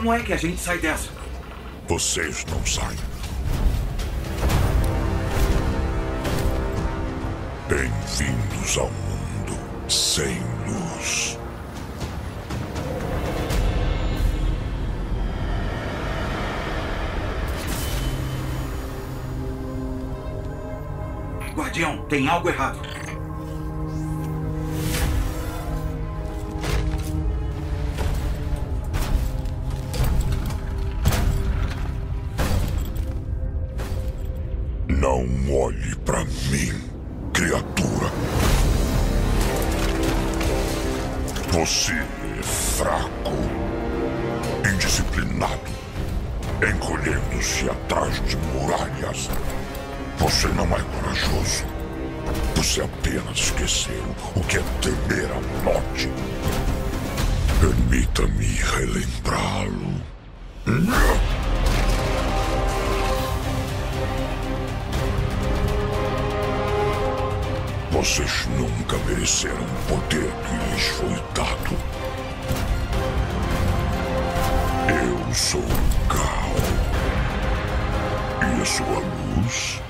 Como é que a gente sai dessa? Vocês não saem. Bem-vindos ao mundo sem luz. Guardião, tem algo errado. Não olhe pra mim, criatura. Você é fraco, indisciplinado, encolhendo-se atrás de muralhas. Você não é corajoso. Você apenas esqueceu o que é temer a morte. Permita-me relembrá-lo. Vocês nunca mereceram o poder que lhes foi dado. Eu sou o caos. E a sua luz